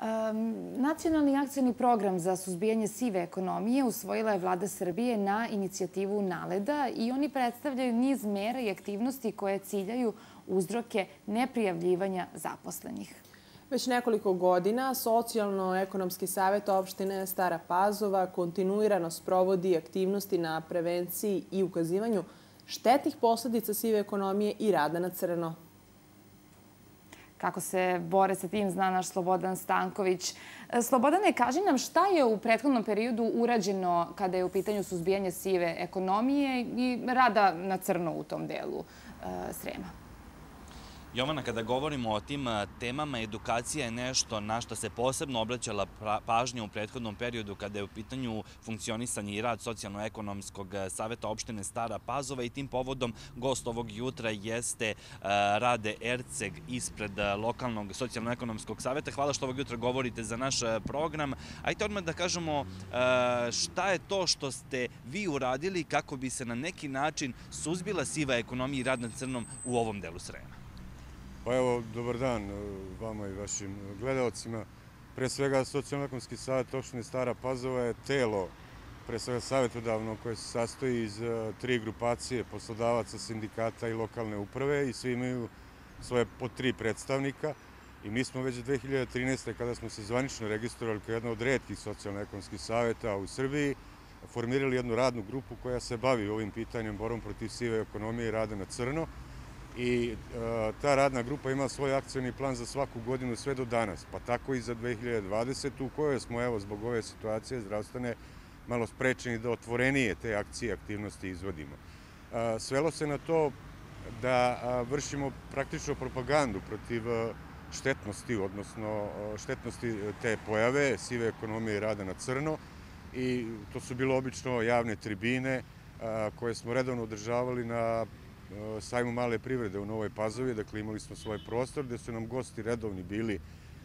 Nacionalni akcioni program za suzbijanje sive ekonomije usvojila je Vlada Srbije na inicijativu NALED-a i oni predstavljaju niz mera i aktivnosti koje ciljaju uzroke neprijavljivanja zaposlenih. Već nekoliko godina Socijalno-ekonomski savet opštine Stara Pazova kontinuirano sprovodi aktivnosti na prevenciji i ukazivanju štetnih posledica sive ekonomije i rada na crno. Kako se bore sa tim zna naš Slobodan Stanković. Slobodane, kaži nam šta je u prethodnom periodu urađeno kada je u pitanju suzbijanje sive ekonomije i rada na crno u tom delu Srema. Jovana, kada govorimo o tim temama, edukacija je nešto na što se posebno obraćala pažnja u prethodnom periodu kada je u pitanju funkcionisanje i rad Socijalno-ekonomskog saveta opštine Stara Pazova i tim povodom gost ovog jutra jeste Rade Erceg ispred lokalnog Socijalno-ekonomskog saveta. Hvala što ovog jutra govorite za naš program. Ajde odmah da kažemo šta je to što ste vi uradili kako bi se na neki način suzbila siva ekonomija i rad na crnom u ovom delu Srema. Pa evo, dobar dan vama i vašim gledalcima. Pre svega, Socijalno-ekonomski savet opštine Stara Pazova je telo, pre svega savjetodavno, koje se sastoji iz 3 grupacije poslodavaca, sindikata i lokalne uprave i svi imaju svoje po 3 predstavnika. I mi smo već 2013. kada smo se zvanično registrovali kao jedna od retkih socijalno-ekonomskih saveta u Srbiji, formirali jednu radnu grupu koja se bavi ovim pitanjem borbom protiv sive ekonomije i rada na crno. I ta radna grupa ima svoj akcioni plan za svaku godinu sve do danas, pa tako i za 2020. u kojoj smo, evo, zbog ove situacije zdravstvene malo sprečeni da otvorenije te akcije i aktivnosti izvodimo. Svelo se na to da vršimo praktično propagandu protiv štetnosti, odnosno štetnosti te pojave, sive ekonomije i rada na crno. I to su bilo obično javne tribine koje smo redovno održavali na sajmu male privrede u Novoj Pazovi. Dakle, imali smo svoj prostor gde su nam gosti redovni bili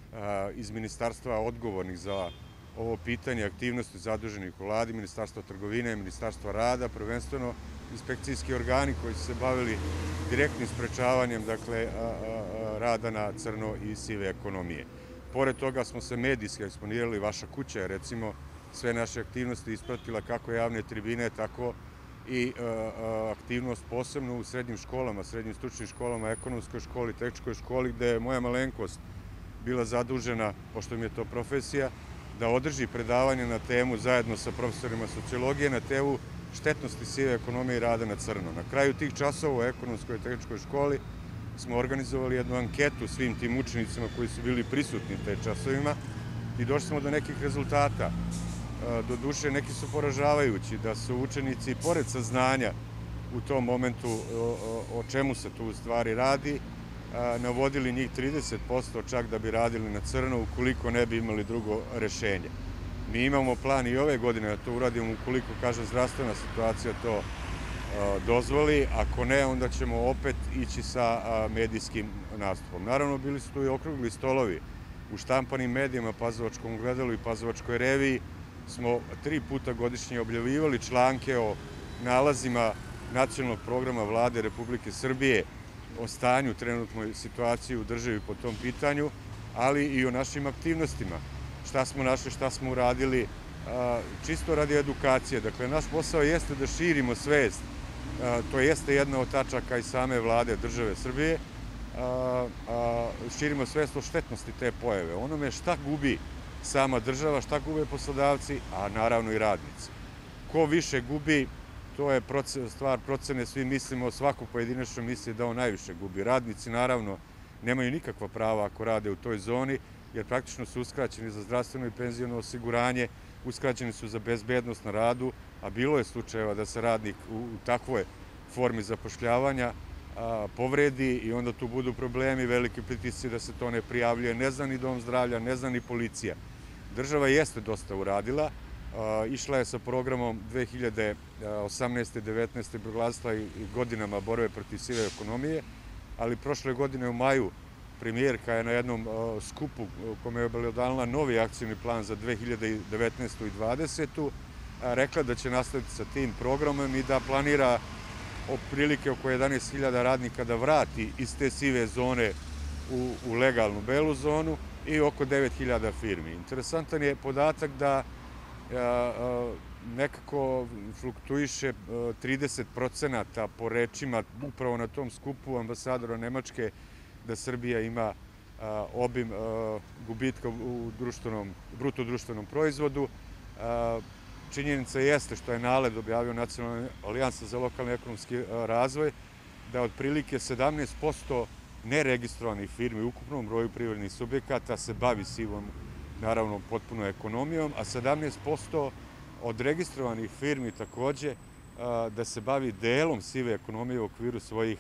iz ministarstva odgovornih za ovo pitanje aktivnosti zaduženih u Vladi, Ministarstva trgovine, Ministarstva rada, prvenstveno inspekcijski organi koji su se bavili direktnim sprečavanjem, dakle, rada na crno i sive ekonomije. Pored toga smo se medijski eksponirali, Vaša kuća je, recimo, sve naše aktivnosti ispratila kako javne tribine, tako i aktivnost posebno u srednjim školama, srednjim stručnim školama, ekonomskoj školi, tehničkoj školi, gde je moja malenkost bila zadužena, pošto mi je to profesija, da održi predavanje na temu, zajedno sa profesorima sociologije, na temu štetnosti sive ekonomije i rada na crno. Na kraju tih časova u ekonomskoj i tehničkoj školi smo organizovali jednu anketu svim tim učenicima koji su bili prisutni te časovima i došli smo do nekih rezultata. Doduše, neki su poražavajući, da su učenici, pored saznanja u tom momentu o čemu se tu u stvari radi, navodili njih 30% čak da bi radili na crno ukoliko ne bi imali drugo rešenje. Mi imamo plan i ove godine da to uradimo ukoliko, kaže, zdravstvena situacija to dozvoli. Ako ne, onda ćemo opet ići sa medijskim nastupom. Naravno, bili su tu i okrugli stolovi u štampanim medijima, Pazovačkom ogledalu i Pazovačkoj reviji. Smo 3 puta godišnje objavljivali članke o nalazima nacionalnog programa Vlade Republike Srbije, o stanju trenutnoj situaciji u državi po tom pitanju, ali i o našim aktivnostima. Šta smo našli, šta smo uradili, čisto radi edukacije. Dakle, naš posao jeste da širimo svest, to jeste jedna od tačaka i same Vlade države Srbije, širimo svest o štetnosti te pojave, onome šta gubi sama država, šta gube poslodavci, a naravno i radnici. Ko više gubi, to je stvar procene, svi mislimo, svako pojedinačno misli da on najviše gubi. Radnici, naravno, nemaju nikakva prava ako rade u toj zoni, jer praktično su uskraćeni za zdravstveno i penziono osiguranje, uskraćeni su za bezbednost na radu, a bilo je slučajeva da se radnik u takvoj formi zapošljavanja povredi i onda tu budu problemi, veliki pritisci da se to ne prijavljuje. Ne zna ni dom zdravlja, ne zna ni policija. Država jeste dosta uradila. Išla je sa programom 2018. 19. proglasila i godinama borbe protiv sive ekonomije, ali prošle godine u maju premijerka je na jednom skupu u kome je obelodala novi akcioni plan za 2019. i 2020. rekla da će nastaviti sa tim programom i da planira otprilike oko 11.000 radnika da vrati iz te sive zone u legalnu belu zonu i oko 9.000 firmi. Interesantan je podatak da nekako fluktuiše 30% po rečima upravo na tom skupu ambasadora Nemačke da Srbija ima obim gubitka u bruto društvenom proizvodu. Činjenica jeste što je NALED objavio Nacionalna alijansa za lokalni ekonomski razvoj, da otprilike 17% neregistrovanih firmi u ukupnom broju privrednih subjekata se bavi sivom, naravno, potpuno ekonomijom, a 17% od registrovanih firmi takođe da se bavi delom sive ekonomije u okviru svojih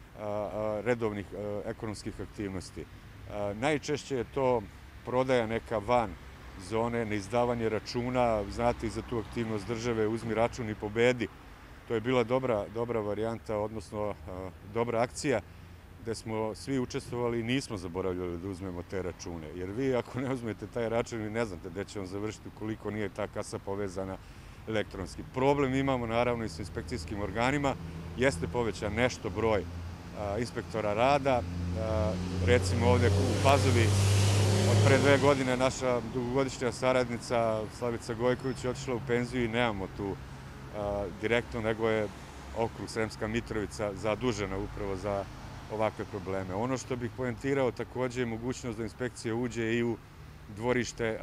redovnih ekonomskih aktivnosti. Najčešće je to prodaja neka van zone, neizdavanje računa, znate i za tu aktivnost države, uzmi račun i pobedi. To je bila dobra varijanta, odnosno dobra akcija, gde smo svi učestvovali i nismo zaboravljali da uzmemo te račune. Jer vi ako ne uzmete taj račun, vi ne znate gde će vam završiti ukoliko nije ta kasa povezana elektronski. Problem imamo naravno i sa inspekcijskim organima. Jeste povećan nešto broj inspektora rada. Recimo ovde u Pazovi od pre 2 godine naša dugogodišnja saradnica Slavica Gojković je otišla u penziju i nemamo tu direktno, nego je okrug Sremska Mitrovica zadužena upravo za ovakve probleme. Ono što bih poentirao takođe je mogućnost da inspekcija uđe i u dvorište,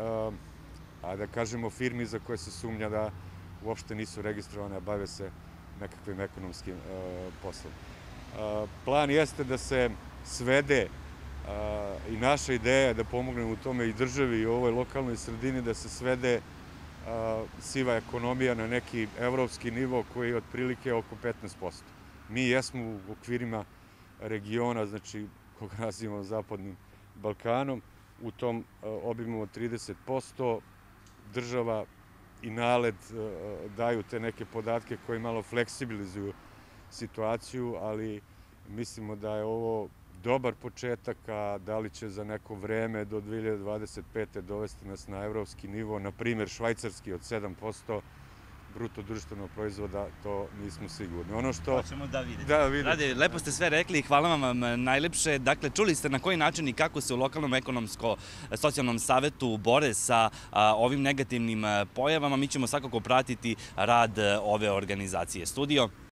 a da kažemo firmi za koje se sumnja da uopšte nisu registrovane, a bave se nekakvim ekonomskim poslom. Plan jeste da se svede i naša ideja da pomognemo u tome i državi i ovoj lokalnoj sredini, da se svede siva ekonomija na neki evropski nivo koji je otprilike oko 15%. Mi jesmo u okvirima regiona, znači koga nazivamo Zapadnim Balkanom, u tom obimu od 30%. Država i NALED daju te neke podatke koji malo fleksibilizuju situaciju, ali mislimo da je ovo dobar početak, a da li će za neko vreme do 2025. dovesti nas na evropski nivo, na primjer švajcarski od 7% bruto društvenog proizvoda, to nismo sigurni. Ono što... To ćemo da vidimo. Rade, lepo ste sve rekli i hvala vam najlepše. Dakle, čuli ste na koji način i kako se u lokalnom ekonomsko-socijalnom savetu bore sa ovim negativnim pojavama. Mi ćemo svakako pratiti rad ove organizacije. Studio.